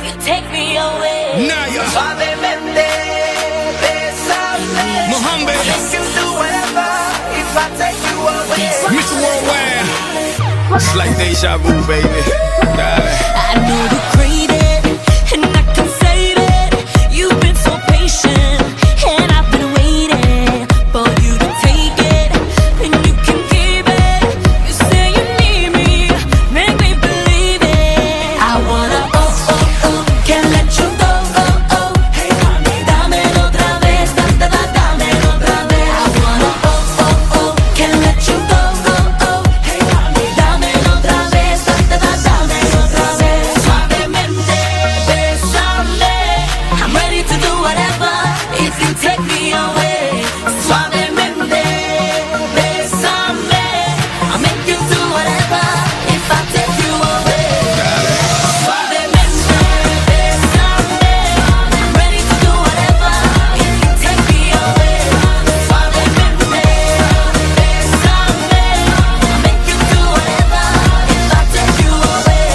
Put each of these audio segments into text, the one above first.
you take me away. Naya, Suavemente, bésame. Mohammed, Make you do whatever if I take you away. Mr. Worldwide. It's like deja vu, baby. I know you crave it, and I can save it. You've been so patient, and I've been waiting for you to take it, and you can keep it. You say you need me, make me believe it. I wanna, can't let you go, Hey, mami, dámelo otra vez, dámelo otra vez. I wanna, can't let you go, Hey, mami, dámelo otra vez, dámelo otra vez. Suavemente, bésame. I'm ready to do whatever if you take me away. Suavemente, bésame. I'll make you do whatever if I take you away. Suavemente, bésame. I'm ready to do whatever if you take me away. Suavemente, bésame. I'll make you do whatever if I take you away.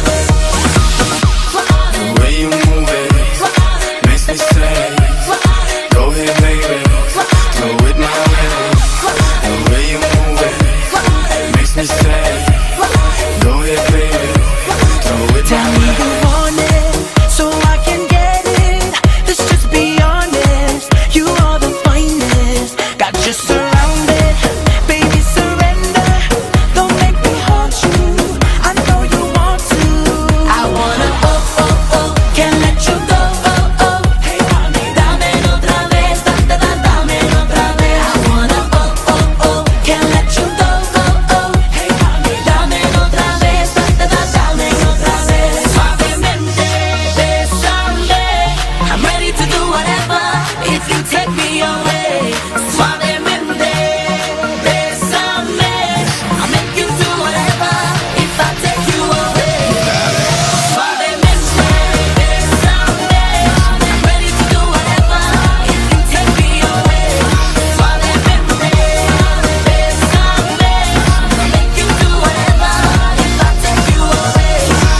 The way you move it makes me say, go ahead, baby, go with my way. The way you move it makes me say, go ahead, baby, go with my Tell me way. you want it, so I can get it. Let's just be honest, you are the finest. Got you surrounded, baby, surrender. Don't make me haunt you, I know you want to. I wanna, can't let you go, Hey, mami, dámelo otra vez, dámelo otra vez. I wanna, can't let you go, Hey, mami, dámelo otra vez, dámelo otra vez. Suavemente, bésame. I'm ready to do whatever if you take me away. Suavemente, bésame. I'll make you do whatever if I take you away. Suavemente, bésame. I'm ready to do whatever if you take me away. Suavemente, bésame. I'll make you do whatever if I take you away.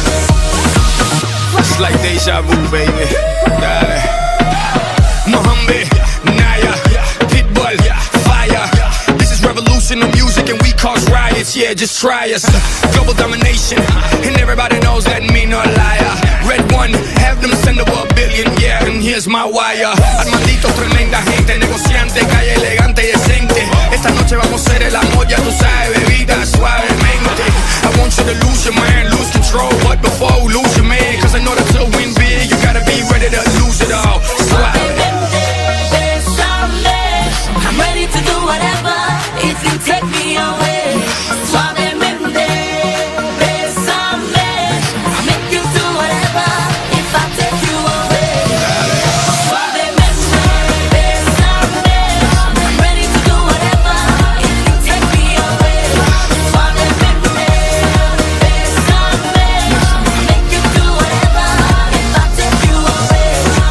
It's like deja vu, baby. Mohammed, Naya, Pitbull, fire. This is revolution of music and we cause riots. Yeah, just try us. Global domination, and everybody knows that me no liar. Red one, have them send over a billion, yeah, and here's my wire. Armanditos, tremenda gente, negociante, calle elegante y decente. Esta noche vamos a hacer el amor, ya tú sabes, bebida suavemente. I want you to lose your mind, lose control, but before you lose your man, cause in order to win big, you gotta be ready to lose it all. Suavemente, bésame. I'm ready to do whatever if you take me away. Suavemente, bésame. I'll make you do whatever if I take you away. Suavemente, bésame. I'm ready to do whatever if you take me away. Suavemente, bésame. I'll make you do whatever if I take you away.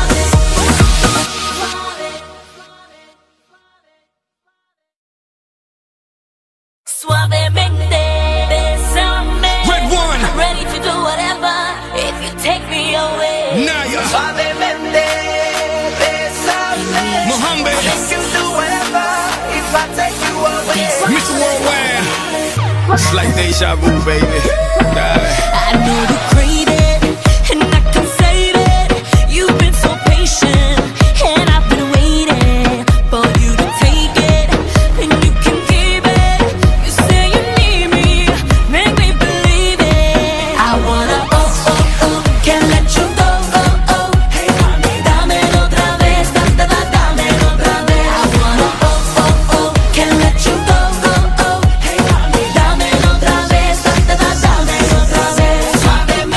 Suavemente, bésame. Red one, I'm ready to do whatever if you take me away. Naya, Suavemente, bésame. Mohammed, Make you do whatever if I take you away. Mr. Worldwide. It's like deja vu, baby. I know you crave it, and I can save it. You've been so patient, and I've been waiting for you to take it, and you can keep it. You say you need me, make me believe it. I wanna, can't let you go, Hey, mami, dámelo otra vez, dámelo otra vez. I wanna, can't let you go, Hey, mami, dámelo otra vez, dámelo otra vez.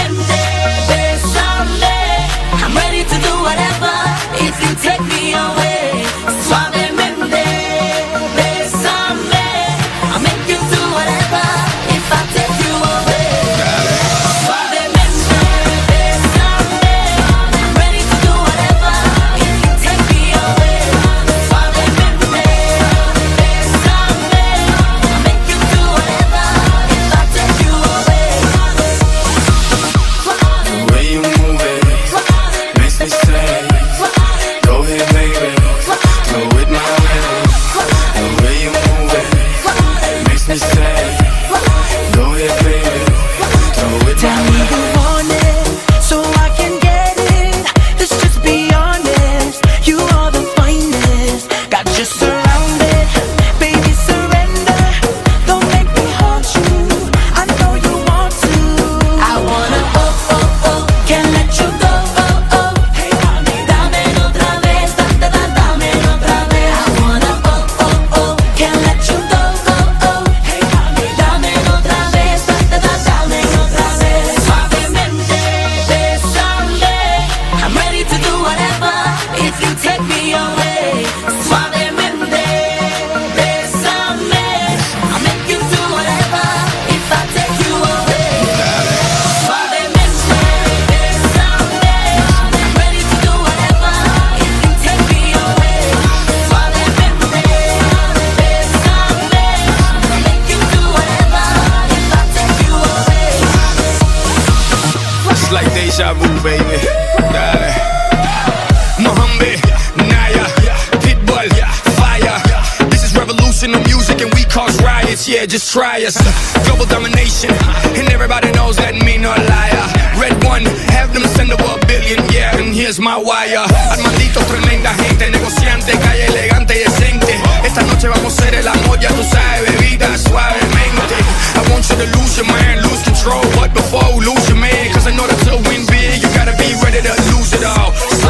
vu, baby. Dale. Mohammed, Naya, Pitbull, Fire. This is revolution of music and we cause riots, yeah, just try us. Global domination, and everybody knows that me no liar. Red one, have them send over $1 billion, yeah, and here's my wire. Armanditos, tremenda gente, negociante, calle elegante y decente. Esta noche vamos a hacer el amor, ya tú sabes, bebida suavemente. I want you to lose your mind, lose control, but before you lose your man, cause in order to win big, you gotta be ready to lose it all.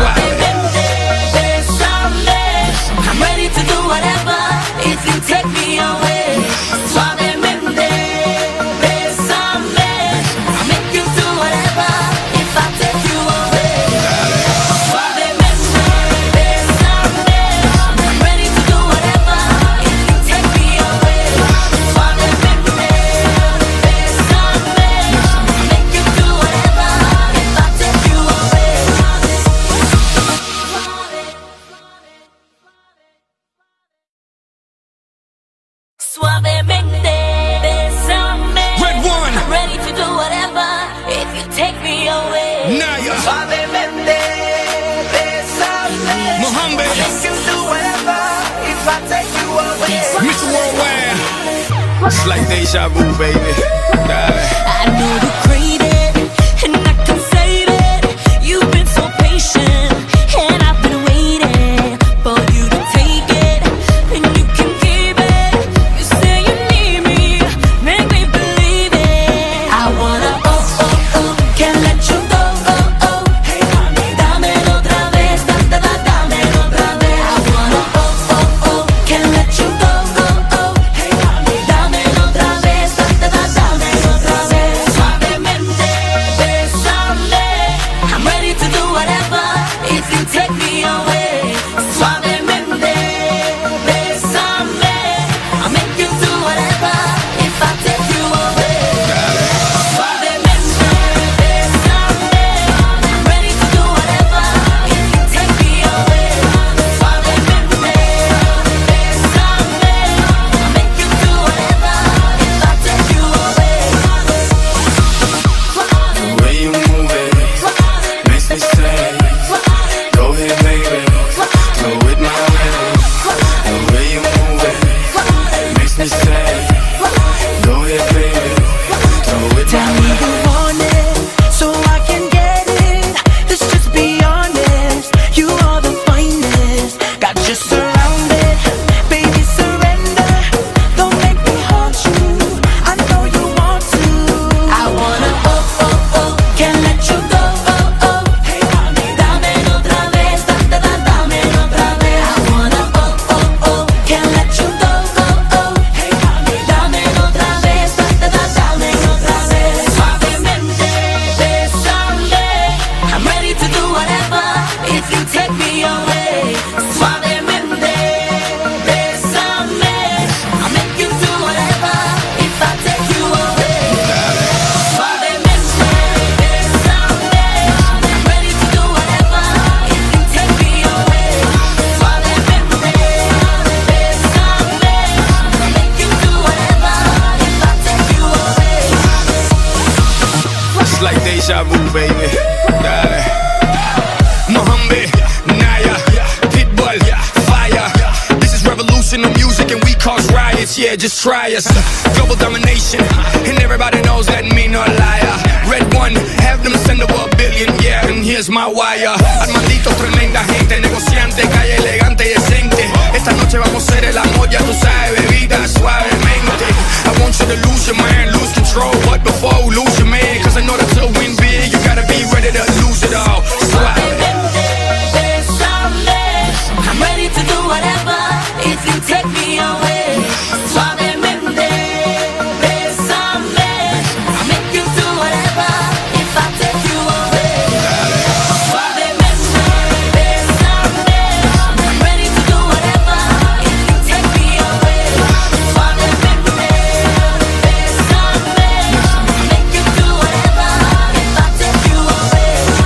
I'm ready to do whatever if you take me away. Suavemente, bésame. I'll make you do whatever if I take you away. Suavemente, bésame. I'm ready to do whatever if you take me away. Suavemente, bésame. I'll make you do whatever if I take you away. Suavemente, bésame. Red one, I'm ready to do whatever if you take me away. Naya, Suavemente, bésame. Mohammed, Make you do whatever if I take you away. Mr. Worldwide. It's like deja vu, baby. Dale. I know you crave it, and I can save it. You've been so patient, and I've been waiting for you to take it, and you can keep it. You say you need me, make me believe it. I wanna Can't let you go, Hey, honey, dámelo otra vez, dámelo otra vez. I wanna can't let you go, Hey, honey, dámelo otra vez, dámelo otra vez. Suavemente, bésame. I'm ready to do whatever if you take me away. Suavemente, bésame. I'll make you do whatever if I take you away. Suavemente, bésame. I'm ready to do whatever if you take me away. Suavemente, bésame. I'll make you do whatever if I take you away. The way you move it makes me say, go ahead, baby, flow with my rhythm. The way you move it makes me say, go ahead, baby, flow with my tell me rhythm. you want it, so I can get it. Let's just be honest, you are the finest. Got you surrounded, baby, surrender. Don't make me haunt you, I know you want to. I wanna Can't let you go, Hey, honey, dámelo otra vez, dámelo otra vez. I wanna can't let you go, Hey, honey, dámelo otra vez, dámelo otra vez. Suavemente, bésame. I'm ready to do whatever if you take me away. Suavemente, bésame. I'll make you do whatever if I take you away. Suavemente, bésame. I'm ready to do whatever if you take me away. Suavemente, bésame. I'll make you do whatever if I take you away. It's like deja vu, baby. Dale. Mohammed, Naya, Pitbull, Fire. This is revolution of music and we cause riots, yeah, just try us. Global domination, and everybody knows that me no liar. Red one, have them send over $1 billion, yeah, and here's my wire. Armanditos, tremenda gente, negociante, calle elegante y decente. Esta noche vamos a hacer el amor, ya tú sabes, bebida suavemente. I want you to lose your mind, lose control, but before you lose your man, cause in order to win big, you gotta be ready to lose it all. Suavemente, bésame. I'm ready to do whatever if you take me away. Suavemente, bésame. I'll make you do whatever if I take you away. Suavemente, bésame. I'm ready to do whatever if you take me away. Suavemente, bésame. I'll make you do whatever if I take you away.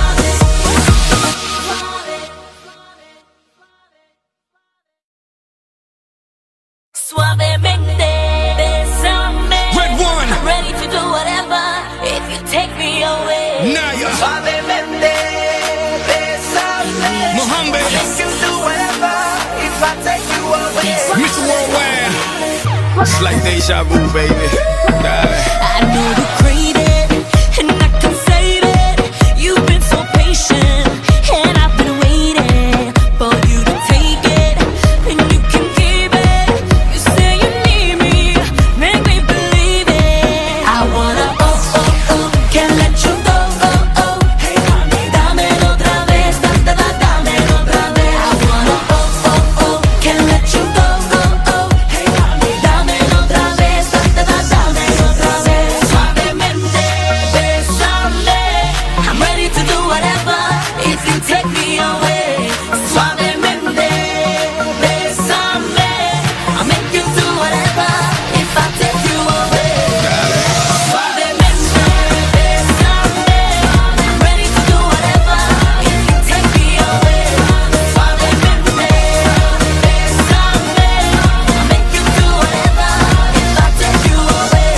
It's like deja vu, baby. I know you're crazy, and I can save it. You've been so patient, and I've been waiting for you to take it, and you can keep it. You say you need me, make me believe it. I wanna Can't let you go, hey honey, dámelo otra vez, dámelo otra vez. I wanna can't let you go, hey honey, dámelo otra vez, dámelo otra vez. Suavemente, bésame. I'm ready to do whatever if you take me away. Suavemente, bésame. I'll make you do whatever if I take you away. Suavemente, bésame. I'm ready to do whatever if you take me away. Suavemente, bésame. I'll make you do whatever if I take you away.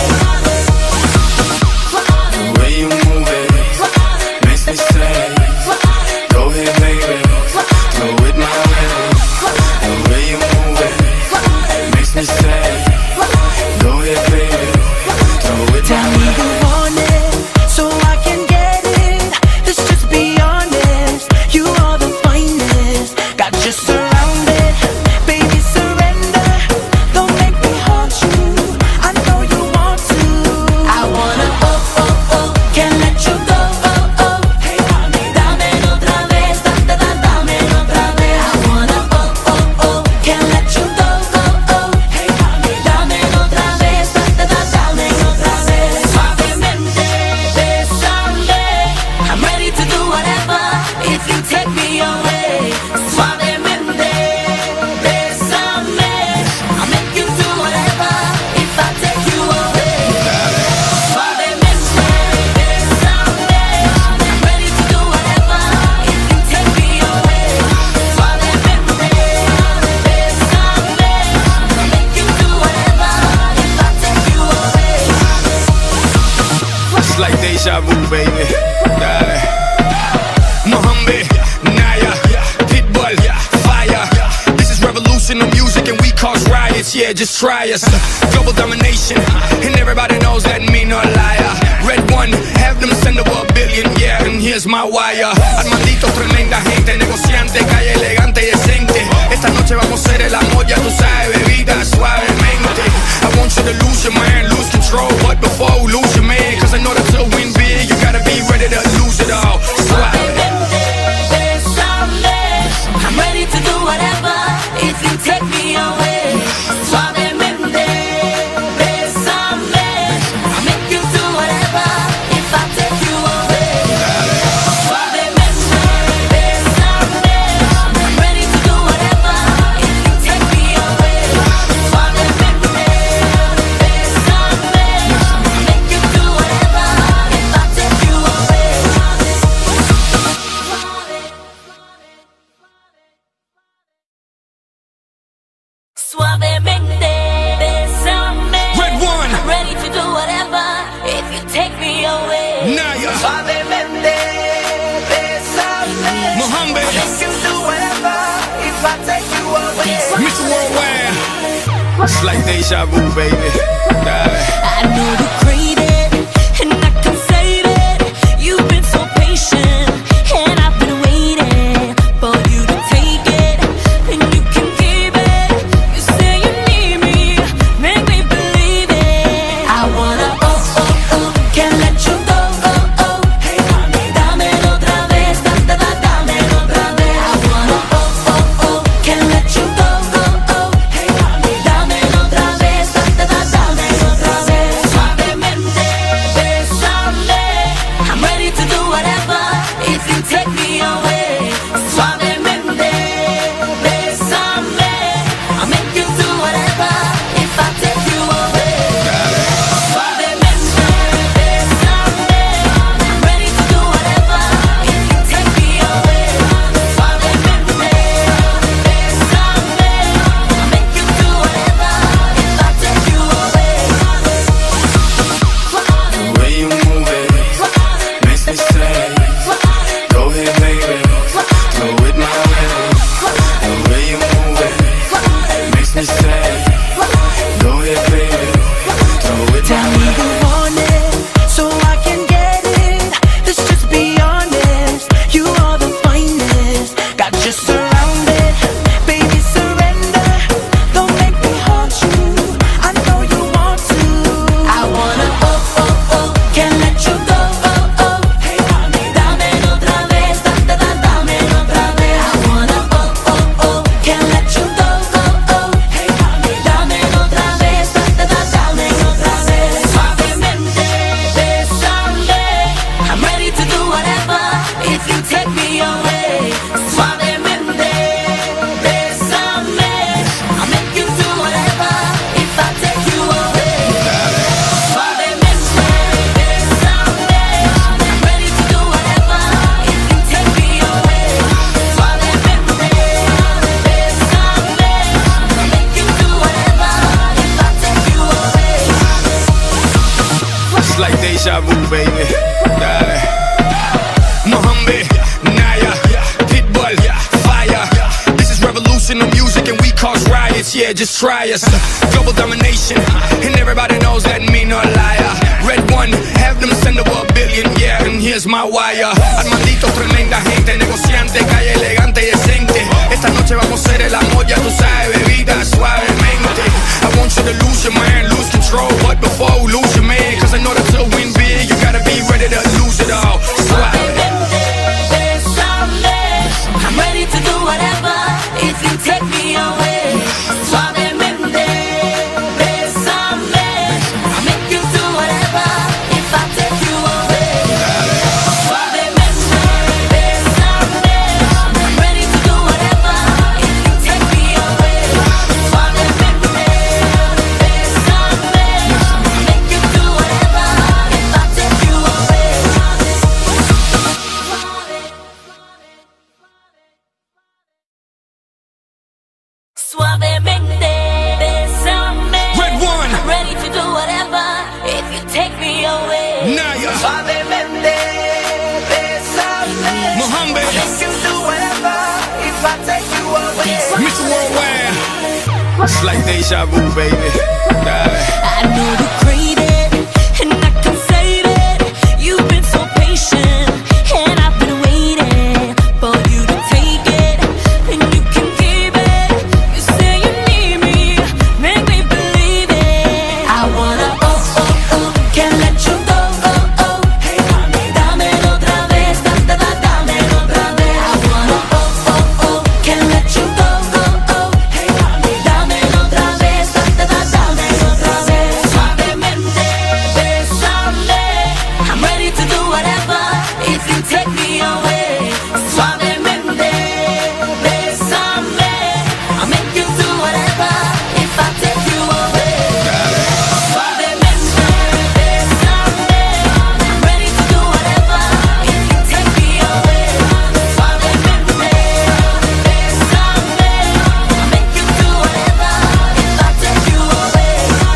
The way you move it makes me say, go ahead, baby, flow with my rhythm. The way you move it makes me say, go ahead, baby, flow with my tell me you rhythm. want it, so I can get it. Let's just be honest, you are the finest. Got you surrounded, baby surrender. Don't make me haunt you, I know you want to. I wanna Can't let you go, hey honey, dámelo otra vez, dámelo otra vez. I wanna can't let you go, hey honey, dámelo otra vez, dámelo otra vez. Suavemente, bésame. I'm ready to do whatever if you take me away. Suavemente, bésame. I'll make you do whatever if I take you away. Suavemente, bésame. I'm ready to do whatever if you take me away. Suavemente, bésame. I'll make you do whatever if I take you away. It's like deja vu, baby. Mohammed, Naya, Pitbull, Fire. This is revolution of music and we cause riots. Yeah, just try us. Global domination, and everybody knows that me no liar. Red one, have them send over $1 billion, yeah, and here's my wire. Armanditos, tremenda gente, negociante, calle elegante y decente. Esta noche vamos a hacer el amor, ya tú sabes, bebida suavemente. I want you to lose your mind, lose control, but before you lose your man, cause in order to win big, you gotta be ready to lose it all. Suavemente, bésame. I'm ready to do whatever if you take me away. Suavemente, bésame. I'll make you do whatever if I take you away. Suavemente, bésame. I'm ready to do whatever if you take me away. Suavemente, bésame. I'll make you do whatever if I take you away. Suavemente, bésame. Red one, I'm ready to do whatever if you take me away. Naya, suavemente, bésame. Mohammed, You can do whatever if I take you away. Mr. Worldwide. It's like deja vu, baby. I know you're crazy, and I can save it. You've been so patient, and I've been waiting for you to take it, and you can keep it. You say you need me, make me believe it. I wanna Can't let you go, hey honey, dámelo otra vez, dámelo otra vez. I wanna can't let you go, hey honey, dámelo otra vez, dámelo otra vez. yeah, just try us. Global domination, and everybody knows that me no liar. Red one, have them send over $1 billion, yeah, and here's my wire. Armanditos, tremenda gente, negociante, calle elegante y decente. Esta noche vamos a hacer el amor, ya tú sabes, bebida, suavemente. I want you to lose your mind, lose control, but before you lose your man, cause in order to win big, you gotta be ready to lose it all. I'm ready to do whatever if you take me away. Suavemente, bésame. I'll make you do whatever if I take you away. Suavemente, bésame. I'm ready to do whatever if you take me away. Suavemente, bésame. I'll make you do whatever if I take you away. Suavemente, bésame. Red one, I'm ready to do whatever if you take me away. Naya, Suavemente, bésame. Mohammed, Make you do whatever if I take you away. Mr. Worldwide. It's like deja vu, baby. I know you're crazy, and I can say that you've been so patient, and I've been waiting for you to take it, and you can keep it. You say you need me, make me believe it. I wanna can't let you go. Hey, dámelo otra vez, dámelo otra vez. I wanna can't let you go. Hey, dámelo otra vez, dámelo otra vez. Suavemente, bésame. I'm ready to do whatever if you take me away. Suavemente, bésame. I'll make you do whatever if I take you away. Suavemente, bésame. I'm ready to do whatever if you take me away. Suavemente, bésame. I'll make you do whatever if I take you away.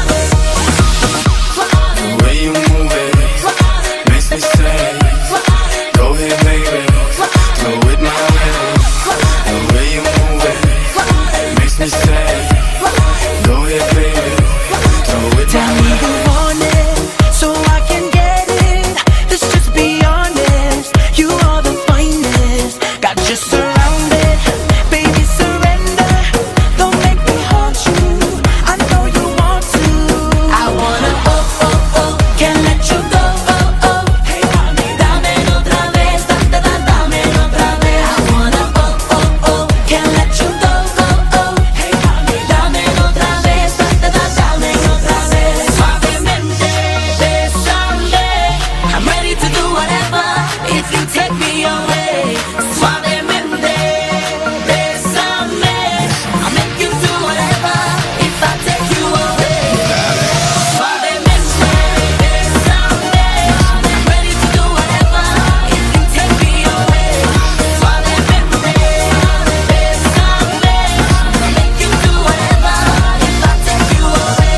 The way you move it makes me say, go ahead, baby, throw it my way. The way you move it makes me say, go ahead, baby, throw it Tell my me way. you want it, so I can get it. Let's just be honest, you are the finest. Got you surrounded, baby surrender. Don't make me haunt you, I know you want to. I wanna can't let you go. Hey, dámelo otra vez, dámelo otra vez. I wanna can't let you go. Hey, dámelo otra vez, dámelo otra vez. Suavemente, bésame. I'm ready to do whatever if you take me away. Suavemente, bésame. I'll make you do whatever if I take you away. Suavemente, bésame. I'm ready to do whatever if you take me away. Suavemente, bésame. I'll make you do whatever if I take you away.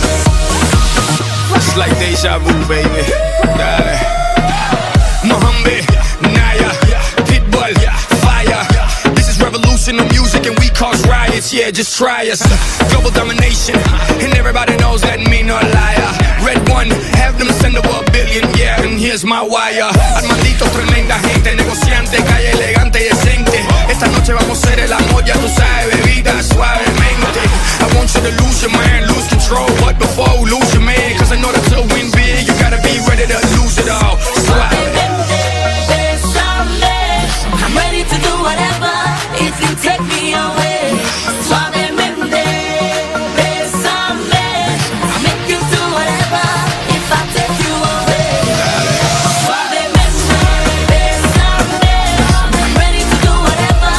It's like deja vu, baby. Mohammed, Naya, Pitbull, Fire. This is revolution of music and we cause riots, yeah, just try us. Global domination, and everybody knows that me no liar. Red one, have them send over $1 billion, yeah, and here's my wire. Armanditos, tremenda gente, negociante, calle elegante y decente. Esta noche vamos a hacer el amor, ya tú sabes, bebida, suavemente. I want you to lose your mind, lose control, but before you lose your man, cause in order to win big, you gotta be ready to lose it all. Suavemente, bésame. I'm ready to do whatever if you take me away. Suavemente, bésame. I'll make you do whatever if I take you away. Suavemente, bésame. I'm ready to do whatever.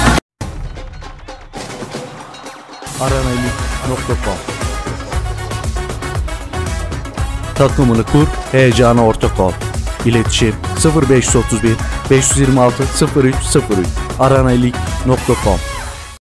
Aranaylık.com Takımını kur, heyecana ortak ol. İletişim 0531 526 0303 aranaylık.com